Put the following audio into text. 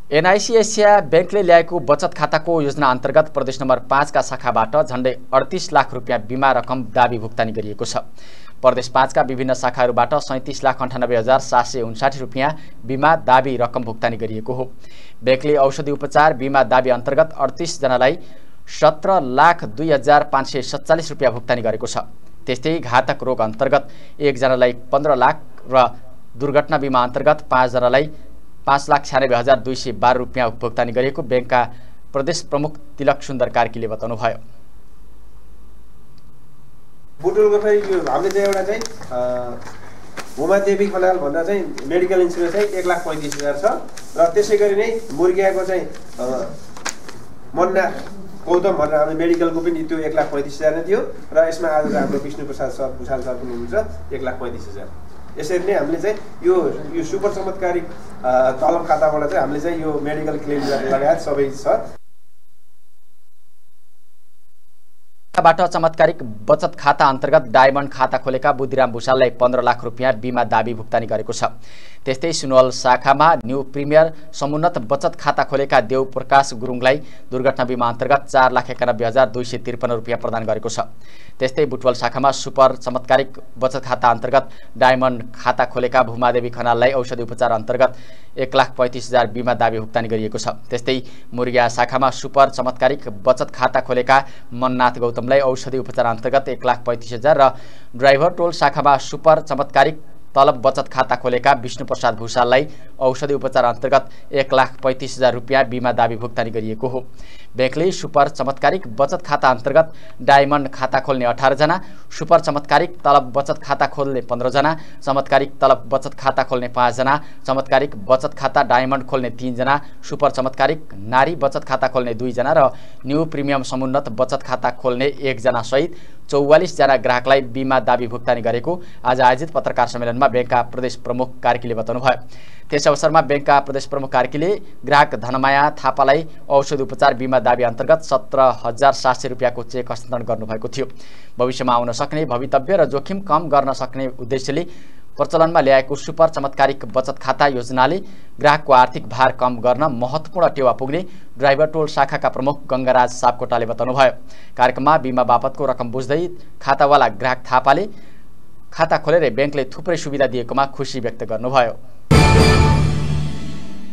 NIC Asia बैंकले ल्याएको बचत खाताको योजना अन्तर्गत प्रदेश नम्बर 5 का शाखाबाट झण्डै 38 लाख रुपियाँ बिमा रकम दाबी भुक्तानी गरिएको छ। प्रदेश 5 का विभिन्न शाखाहरूबाट 37,98,759 रुपियाँ बिमा दाबी रकम भुक्तानी गरिएको हो। बैंकले औषधि उपचार बिमा दाबी अन्तर्गत 38 जनालाई 17,02,547 रुपियाँ भुक्तानी गरेको छ। त्यस्तै घातक रोग अन्तर्गत 1 जनालाई 15 लाख र दुर्घटना बिमा अन्तर्गत 5 जनालाई 5,96,212 रुपियाँ भुक्तानी गरेको बैंकका प्रदेश प्रमुख तिलक सुन्दर कार्कीले बताउनुभयो। बुटुलको चाहिँ यो हामीले चाहिँ एउटा चाहिँ उमादेवी खनाल भन्दा चाहिँ मेडिकल इन्सुरेन्स चाहिँ 1,35,000 छ र त्यसै गरी नै मुर्गियाको चाहिँ मन्ना गौतम भनेर हामीले मेडिकलको पनि त्यो 1,35,000 नै थियो र यसमा आज हाम्रो विष्णु प्रसाद सर भुषाल सर पनि हुनुहुन्छ 1,35,000। यसरी नै हामीले चाहिँ यो सुपर चमत्कारिक तलब खाताबाट चाहिँ हामीले चाहिँ यो मेडिकल क्लेम लगायत सबै छ। बाट चमत्कारिक बचत खाता अन्तर्गत डायमन्ड खाता खोलेका बुद्धिराम भुषाललाई 15 लाख रुपियाँ बिमा दाबी भुक्तानी गरेको छ। त्यस्तै सुनवल शाखामा न्यू प्रिमियर समुन्नत बचत खाता खोलेका देव प्रकाश गुरुङलाई दुर्घटना बिमा अन्तर्गत 4,91,253 रुपियाँ प्रदान गरेको छ। त्यस्तै बुटवल शाखामा सुपर चमत्कारिक बचत खाता अन्तर्गत डायमन्ड खाता खोलेका भूमादेवी खनाललाई औषधि उपचार अन्तर्गत 1,35,000 बिमा दाबी भुक्तानी गरिएको छ। त्यस्तै मुर्गिया शाखामा सुपर चमत्कारिक बचत खाता खोलेका मननाथ गौतमलाई औषधि उपचार अन्तर्गत 1,35,000 र ड्राइभर टोल शाखामा सुपर चमत्कारिक तलब बचत खाता खोलेका विष्णु प्रसाद भुषाललाई औषधि उपचार अन्तर्गत 1,35,000 रुपियाँ बिमा दाबी भुक्तानी गरिएको हो। बैंकले सुपर चमत्कारिक बचत खाता अन्तर्गत डायमन्ड खाता खोल्ने 18 जना, सुपर चमत्कारिक तलब बचत खाता खोल्ने 15 जना, चमत्कारिक तलब बचत खाता खोल्ने 5 जना, चमत्कारिक बचत खाता डायमन्ड खोल्ने 3 जना, सुपर चमत्कारिक नारी बचत खाता खोल्ने 2 जना र न्यू प्रिमियम समुन्नत बचत खाता खोल्ने 1 जना सहित 44 जना ग्राहकलाई बिमा दाबी भुक्तानी गरेको आज आयोजित पत्रकार सम्मेलनमा बैंकका प्रदेश प्रमुख कार्कीले बताउनुभयो। त्यस अवसरमा बैंकका प्रदेश प्रमुख कार्कीले ग्राहक धनमाया थापालाई औषधि उपचार बिमा दाबी अन्तर्गत 17,700 रुपियाँको चेक हस्तान्तरण गर्नुभएको थियो। भविष्यमा आउन सक्ने भवितव्य र जोखिम कम गर्न सक्ने उद्देश्यले प्रचलनमा ल्याएको सुपर चमत्कारिक बचत खाता योजनाले ग्राहकको आर्थिक भार कम गर्न महत्त्वपूर्ण टेवा पुग्ने ड्राइभर टोल शाखाका प्रमुख गंगाराज सापकोटाले बताउनुभयो। कार्यक्रममा बिमा बापतको रकम बुझ्दै खातावाला ग्राहक थापाले खाता खोलेर बैंकले थुप्रै सुविधा दिएकोमा खुसी व्यक्त गर्नुभयो।